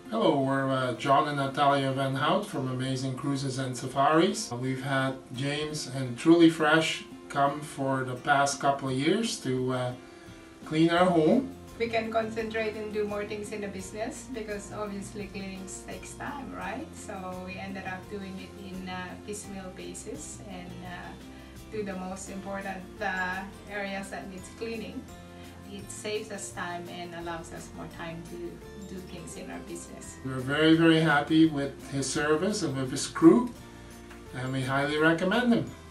Hello, we're John and Natalia Van Hout from Amazing Cruises and Safaris. We've had James and Truly Fresh come for the past couple of years to clean our home. We can concentrate and do more things in the business because obviously cleaning takes time, right? So we ended up doing it in piecemeal basis and do the most important areas that needs cleaning. It saves us time and allows us more time to do things in our business. We're very happy with his service and with his crew, and we highly recommend him.